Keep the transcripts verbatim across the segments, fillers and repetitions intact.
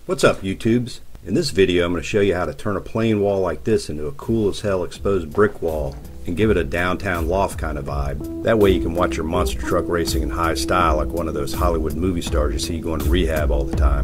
What's up, YouTubes? In this video I'm going to show you how to turn a plain wall like this into a cool as hell exposed brick wall and give it a downtown loft kind of vibe. That way you can watch your monster truck racing in high style like one of those Hollywood movie stars you see going to rehab all the time.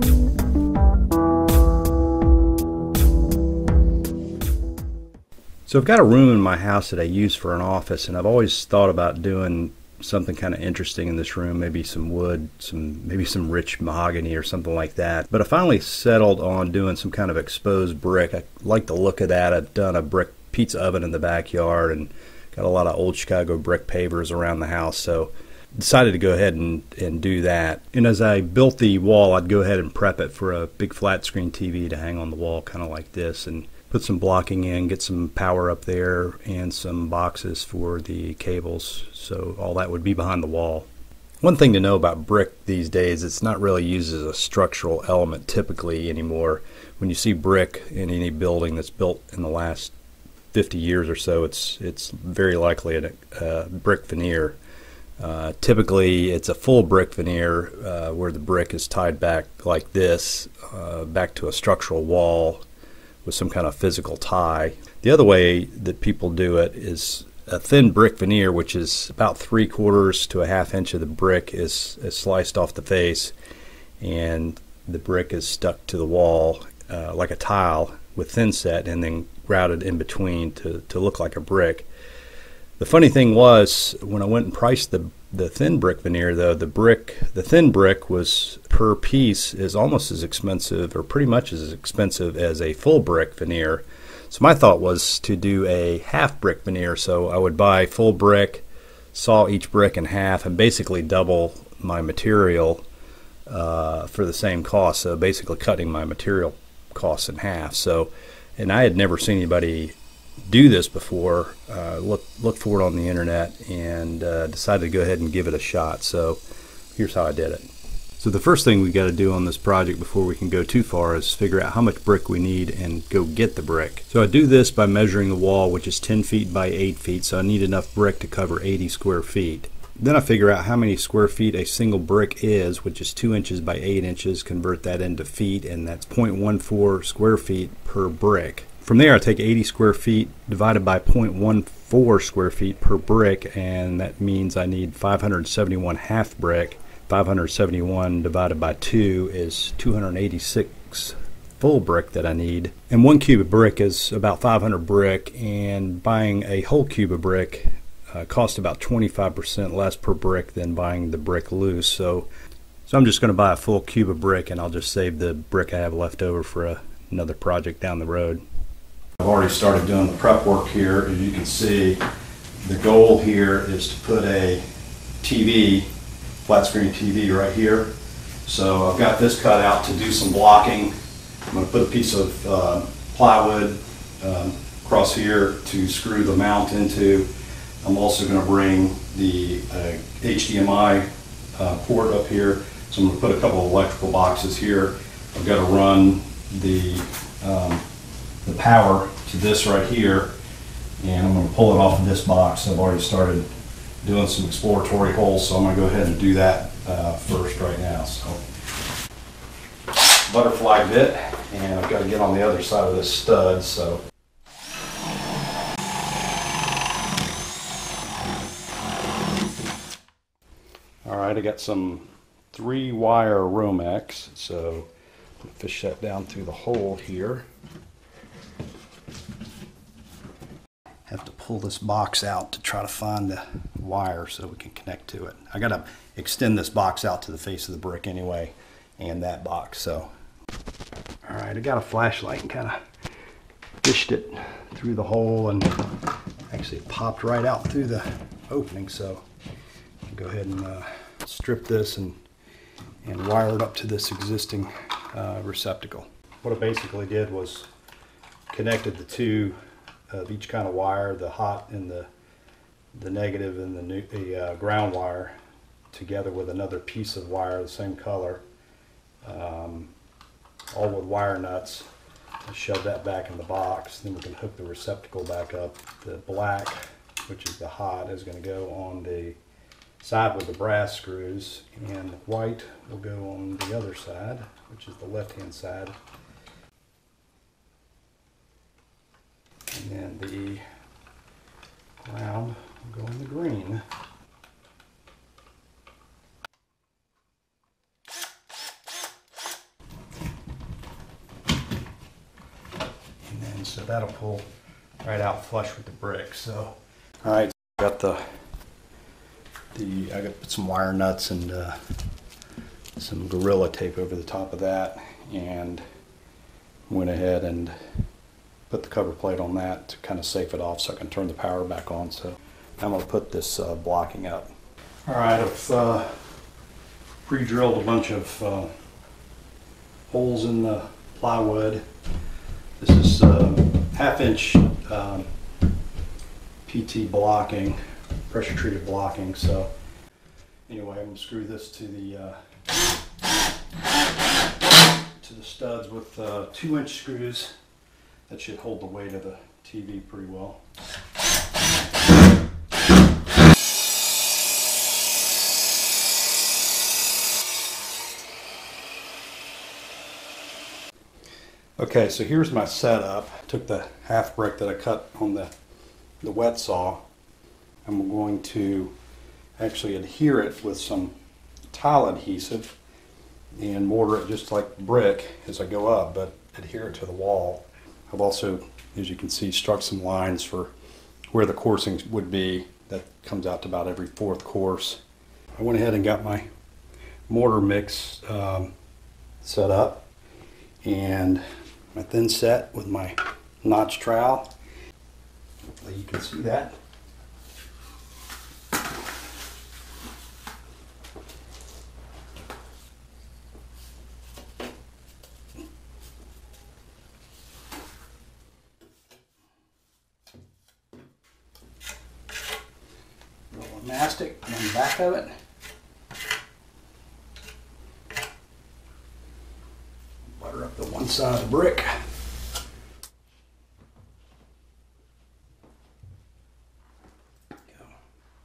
So I've got a room in my house that I use for an office, and I've always thought about doing something kind of interesting in this room, maybe some wood, some maybe some rich mahogany or something like that. But I finally settled on doing some kind of exposed brick. I like the look of that. I've done a brick pizza oven in the backyard and got a lot of old Chicago brick pavers around the house, so decided to go ahead and, and do that. And as I built the wall, I'd go ahead and prep it for a big flat screen T V to hang on the wall kind of like this, and put some blocking in, get some power up there, and some boxes for the cables. So all that would be behind the wall. One thing to know about brick these days, it's not really used as a structural element typically anymore. When you see brick in any building that's built in the last fifty years or so, it's it's very likely a uh, brick veneer. Uh, typically it's a full brick veneer uh, where the brick is tied back like this, uh, back to a structural wall with some kind of physical tie. The other way that people do it is a thin brick veneer, which is about three quarters to a half inch of the brick is, is sliced off the face, and the brick is stuck to the wall uh, like a tile with thin set, and then grouted in between to, to look like a brick. The funny thing was, when I went and priced the the thin brick veneer, though, the brick, the thin brick was per piece is almost as expensive, or pretty much as expensive as a full brick veneer. So my thought was to do a half brick veneer. So I would buy full brick, saw each brick in half, and basically double my material uh, for the same cost. So basically cutting my material costs in half. So, and I had never seen anybody do this before. uh, look look for it on the internet and uh, decided to go ahead and give it a shot. So here's how I did it. So the first thing we got to do on this project before we can go too far is figure out how much brick we need and go get the brick. So I do this by measuring the wall, which is ten feet by eight feet, so I need enough brick to cover eighty square feet. Then I figure out how many square feet a single brick is, which is two inches by eight inches, convert that into feet, and that's zero point one four square feet per brick. From there I take eighty square feet divided by zero point one four square feet per brick, and that means I need five hundred seventy-one half brick. five hundred seventy-one divided by two is two hundred eighty-six full brick that I need. And one cube of brick is about five hundred brick, and buying a whole cube of brick uh, costs about twenty-five percent less per brick than buying the brick loose. So, so I'm just going to buy a full cube of brick, and I'll just save the brick I have left over for a, another project down the road. I've already started doing the prep work here. As you can see, the goal here is to put a T V, flat screen T V right here. So I've got this cut out to do some blocking. I'm going to put a piece of uh, plywood um, across here to screw the mount into. I'm also going to bring the uh, H D M I uh, port up here. So I'm going to put a couple of electrical boxes here. I've got to run the um, the power to this right here, and I'm going to pull it off of this box. I've already started doing some exploratory holes, so I'm going to go ahead and do that uh, first right now. So butterfly bit, and I've got to get on the other side of this stud. So all right, I got some three wire Romex, so I'm going to fish that down through the hole here. Have to pull this box out to try to find the wire so we can connect to it. I gotta extend this box out to the face of the brick anyway, and that box. So all right, I got a flashlight and kind of fished it through the hole, and actually it popped right out through the opening. So I'll go ahead and uh, strip this and and wire it up to this existing uh, receptacle. What I basically did was connected the two of each kind of wire, the hot and the the negative and the, new, the uh, ground wire, together with another piece of wire the same color, um, all with wire nuts. I shove that back in the box. Then we can hook the receptacle back up. The black, which is the hot, is going to go on the side with the brass screws, and white will go on the other side, which is the left-hand side. And then the round will go in the green. And then so that'll pull right out flush with the brick. So, all right, so got the the I got to put some wire nuts and uh, some Gorilla tape over the top of that, and went ahead and put the cover plate on that to kind of safe it off so I can turn the power back on. So I'm going to put this uh, blocking up. All right, I've uh, pre-drilled a bunch of uh, holes in the plywood. This is uh, half inch um, P T blocking, pressure treated blocking. So anyway, I'm going to screw this to the uh, to the studs with uh, two inch screws. That should hold the weight of the T V pretty well. Okay, so here's my setup. I took the half brick that I cut on the, the wet saw. I'm going to actually adhere it with some tile adhesive and mortar it just like brick as I go up, but adhere it to the wall. I've also, as you can see, struck some lines for where the coursing would be. That comes out to about every fourth course. I went ahead and got my mortar mix um, set up, and my thin set with my notch trowel. Hopefully you can see that. Mastic on the back of it. Butter up the one side of the brick. Go.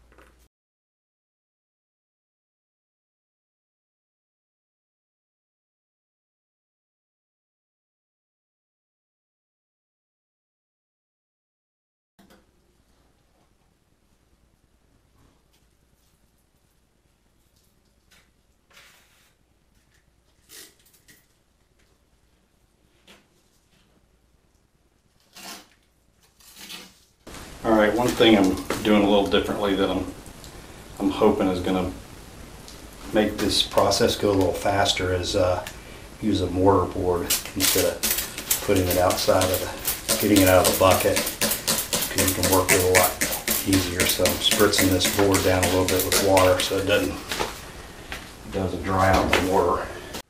All right, one thing I'm doing a little differently that I'm I'm hoping is going to make this process go a little faster is uh, use a mortar board instead of putting it outside of the, getting it out of the bucket. You can work with it a lot easier. So I'm spritzing this board down a little bit with water so it doesn't it doesn't dry out the mortar.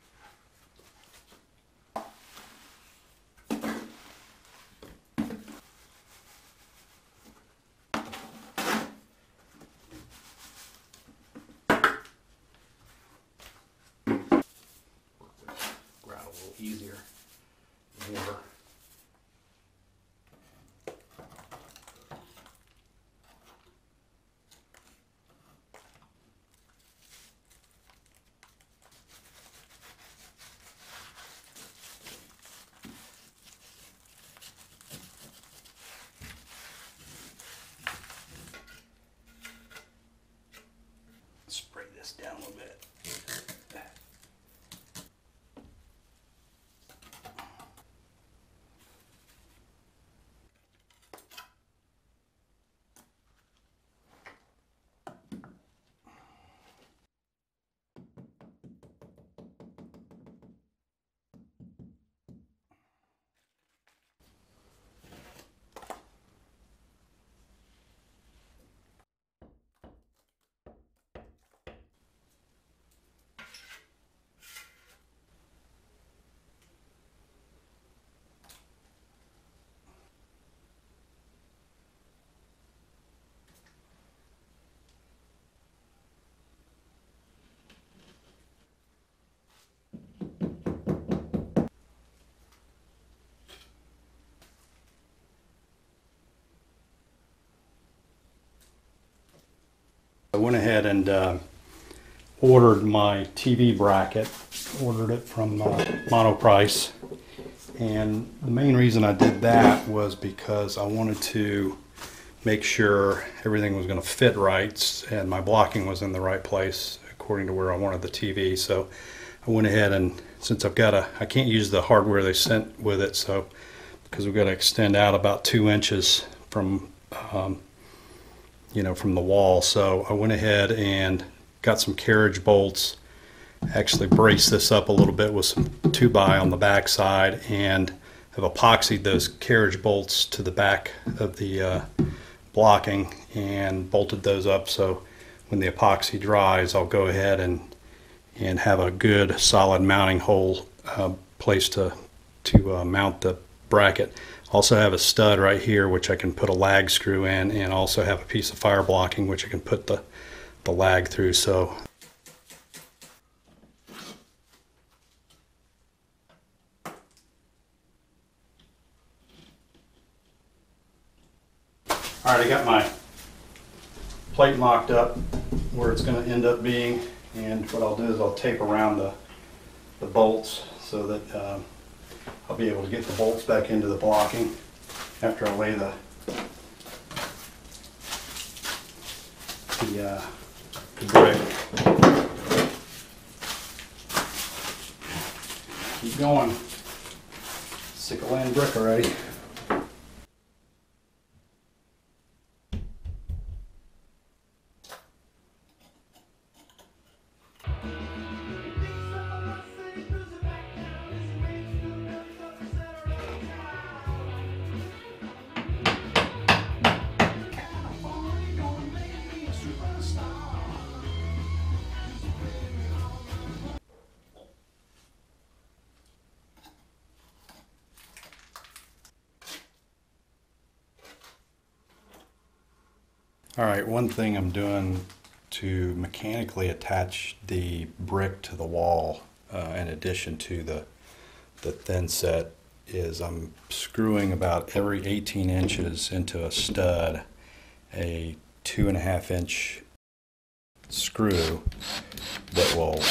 Easier mortar. Spray this down a little bit. went ahead and uh, ordered my T V bracket. Ordered it from uh, Monoprice. And the main reason I did that was because I wanted to make sure everything was going to fit right and my blocking was in the right place according to where I wanted the T V. So I went ahead and, since I've got a, I can't use the hardware they sent with it, so because we've got to extend out about two inches from, um, you know, from the wall. So I went ahead and got some carriage bolts, actually braced this up a little bit with some two by on the back side, and have epoxied those carriage bolts to the back of the uh, blocking and bolted those up, so when the epoxy dries I'll go ahead and and have a good solid mounting hole uh, place to to uh, mount the bracket. Also have a stud right here which I can put a lag screw in, and also have a piece of fire blocking which I can put the, the lag through. So alright, I got my plate mocked up where it's going to end up being, and what I'll do is I'll tape around the, the bolts so that um, I'll be able to get the bolts back into the blocking after I lay the, the, uh, the brick. Keep going. Sick of laying brick already. Alright, one thing I'm doing to mechanically attach the brick to the wall, uh, in addition to the, the thin set, is I'm screwing about every eighteen inches into a stud a two and a half inch screw that will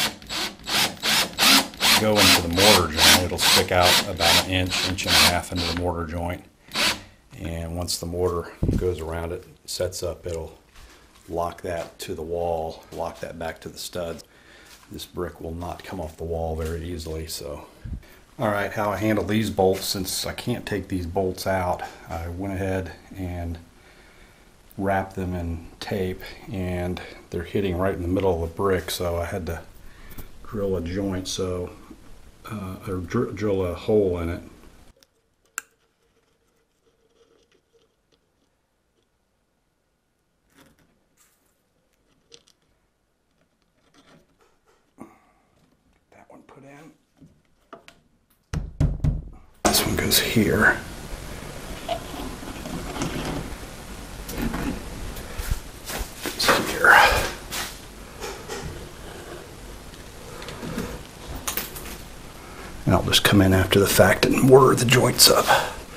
go into the mortar joint. It'll stick out about an inch, inch and a half into the mortar joint. And once the mortar goes around it, sets up, it'll lock that to the wall, lock that back to the stud. This brick will not come off the wall very easily. So, alright, how I handle these bolts, since I can't take these bolts out, I went ahead and wrapped them in tape, and they're hitting right in the middle of the brick, so I had to drill a joint, so uh, or dr drill a hole in it. Put in. This one goes here. Goes here. And I'll just come in after the fact and mortar the joints up.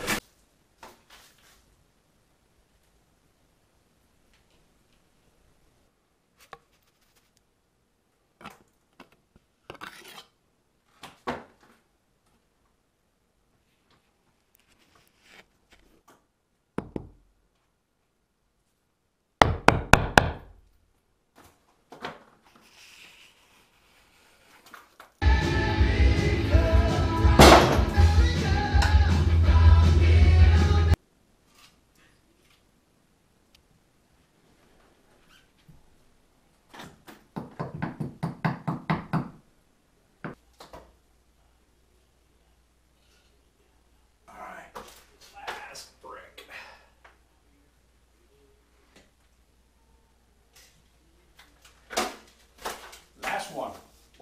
One.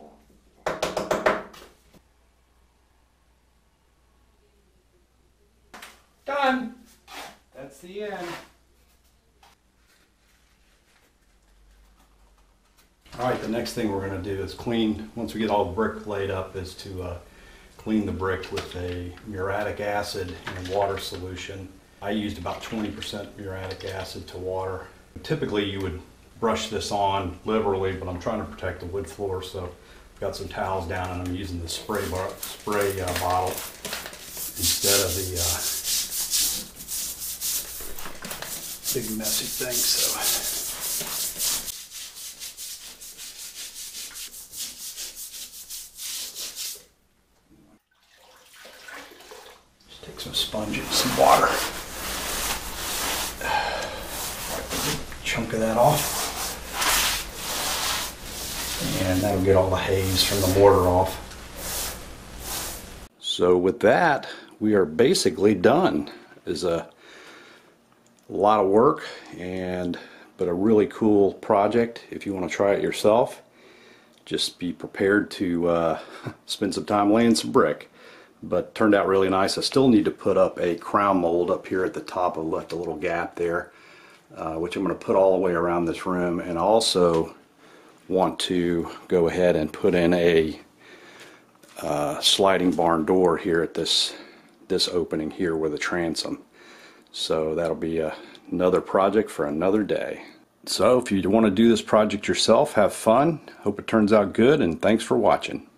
Done. That's the end. All right, the next thing we're going to do is clean, once we get all the brick laid up, is to uh, clean the brick with a muriatic acid and a water solution. I used about twenty percent muriatic acid to water. Typically you would brush this on liberally, but I'm trying to protect the wood floor, so I've got some towels down and I'm using the spray bar, spray uh, bottle instead of the uh, big messy thing. So just take some sponge and some water. Chunk of that off, and that'll get all the haze from the mortar off. So with that, we are basically done. It's a lot of work, and but a really cool project. If you want to try it yourself, just be prepared to uh, spend some time laying some brick. But turned out really nice. I still need to put up a crown mold up here at the top. I left a little gap there. Uh, which I'm going to put all the way around this room, and I also want to go ahead and put in a uh, sliding barn door here at this this opening here with a transom. So that'll be a, another project for another day. So if you want to do this project yourself, have fun. Hope it turns out good, and thanks for watching.